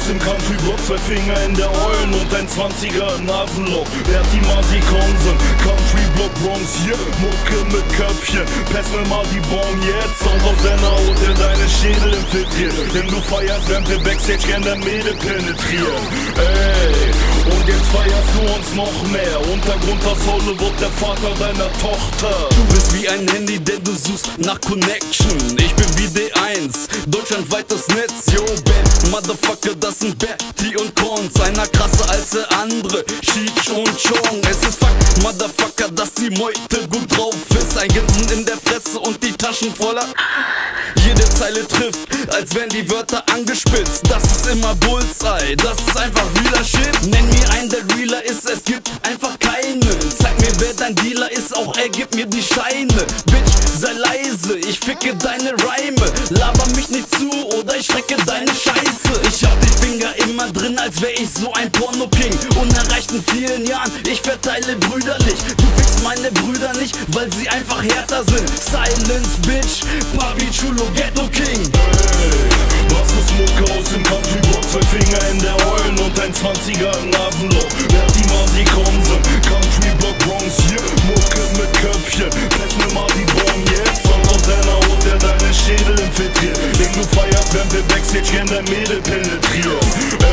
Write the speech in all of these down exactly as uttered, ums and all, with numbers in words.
dem Country-Block, zwei Finger in der Eulen und ein zwanziger Nasenloch. Wer hat die Masi Konsen? Country-Block Bronx hier, Mucke mit Köpfchen. Pass mir mal die Bon jetzt, Sound aus deiner Haut, der deine Schädel infiltriert. Denn du feierst, während wir Backstage gern der Mädel penetrieren. Ey, und jetzt feierst du uns noch mehr. Untergrund aus Hollywood, der Vater deiner Tochter. Du bist wie ein Handy, denn du suchst nach Connection. Ich bin wie D eins, deutschlandweit das Netz. Yo, Bad Motherfucker, das sind Betty und Cons. Einer krasser als der andere, Cheech und Chong. Es ist Fakt, Motherfucker, dass die Meute gut drauf ist. Ein Grinsen in der Fresse und die Taschen voller. Jede Zeile trifft, als wären die Wörter angespitzt. Das ist immer Bullseye, das ist einfach realer Shit. Nenn mir einen, der realer ist, es gibt einfach keinen. Zeig mir, wer dein Dealer ist, auch er gibt mir die Scheine. Bitch, sei leise, ich ficke deine Reime. Laber mich nicht zu oder ich schrecke deine Scheiße. Ich hab die Finger immer drin, als wär ich so ein Porno-King. Unerreicht in vielen Jahren, ich verteile brüderlich. Du fickst meine Brüder nicht, weil sie einfach härter sind. Silence, Bitch, Papi Chulo, Ghetto King. Hey, was ist Mucke aus dem Country-Block? Zwei Finger in der Eulen und ein zwanziger Nasenloch. Wer hat die Masi Konsen? Country-Block Bronx hier, Mucke mit Köpfchen. Pass mir mal die Bon jetzt, Sound aus deiner Haut, der deine Schädel infiltriert. Den du feierst, während wir Backstage gern der Mädel penetrieren.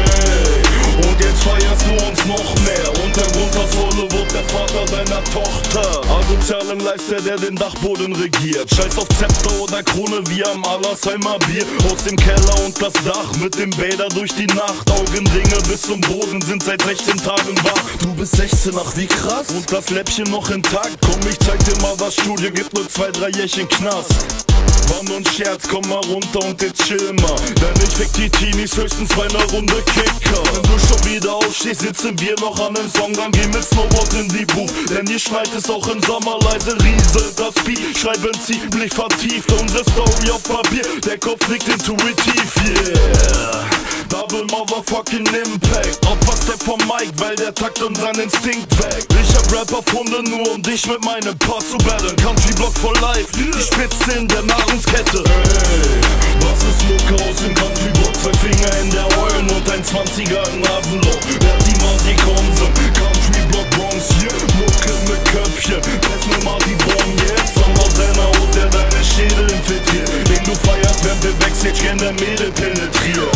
Ey, und jetzt feierst du uns noch mehr. Untergrund aus Hollywood, der Vater deiner Tochter. Asozial im Lifestyle, der den Dachboden regiert. Scheiß auf Zepter oder Krone, wie am Allersheimer Bier. Aus dem Keller und das Dach, mit dem Bäder durch die Nacht. Augenringe bis zum Boden sind seit sechzehn Tagen wach. Du bist sechzehn, ach wie krass. Und das Läppchen noch intakt. Komm, ich zeig dir mal, das Studio gibt nur zwei, drei Jährchen Knast. War nur ein Scherz, komm mal runter und jetzt chill mal. Denn ich fick die Teenies höchstens bei einer Runde Kicker. Wenn du schon wieder aufstehst, sitzen wir noch an dem Song. Dann geh mit Snowboard in die Booth. Denn hier schneit es auch im Sommer leise, rieselt das Beat. Schreiben ziemlich vertieft unsere Story auf Papier. Der Kopf liegt intuitiv, yeah. Double motherfucking Impact. Opferst der vom Mike, weil der Takt und sein Instinkt weg. Ich hab Rap erfunden, nur um dich mit meinem Part zu battlen. Country Block for life, die Spitze in der Nahrungskette. Hey, was ist Mucke aus dem Country Block? Zwei Finger in der Eulen und ein zwanziger Nasenloch. Wer hat die Masi Konsen? Country Block Bronx hier, Mucke mit Köpfchen. Pass mir mal die Bon jetzt, Sound aus deiner Haut, der deine Schädel infiltriert. Den du feierst, während wir Backstage gern der Mädel penetrieren.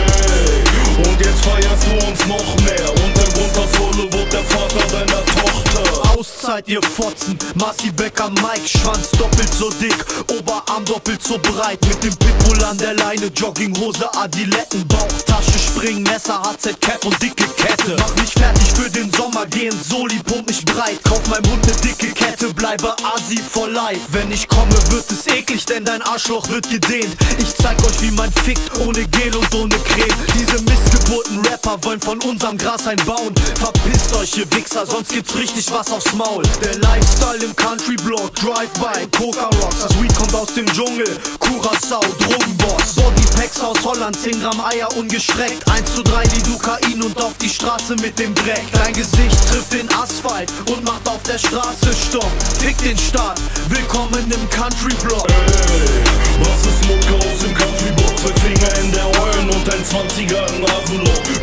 Ey, und jetzt feierst du uns noch mehr. Untergrund aus Hollywood, der Vater deiner Tochter. Auszeit, ihr Fotzen, Marci Becker, Mike, Schwanz doppelt so dick, Oberarm doppelt so breit, mit dem Pitbull an der Leine, Jogginghose, Adiletten, Bauchtasche, Springmesser, H Z Cap und dicke Kette. Mach mich fertig für den Sommer, geh ins Soli, pump mich breit, kauf meinem Hund ne dicke Kette, bleibe Asi for life. Wenn ich komme, wird es eklig, denn dein Arschloch wird gedehnt. Ich zeig euch, wie man fickt, ohne Gel und ohne Creme. Diese missgeburten Rapper wollen von unserem Gras einbauen. Verpisst euch, ihr Wichser, sonst gibt's richtig was aufs Maul. Der Lifestyle im Country-Block, Drive-by, Coca-Rocks. Das Weed kommt aus dem Dschungel, Curaçao, Drogenboss. Bodypacks aus Holland, zehn Gramm Eier ungeschreckt. eins zu drei Lidocain und auf die Straße mit dem Dreck. Dein Gesicht trifft den Asphalt und macht auf der Straße Stopp. Fick den Staat, willkommen im Country-Block. Hey, was ist Mucke aus dem Country-Block? Zwei Finger in der Eulen und ein zwanziger Nasenloch.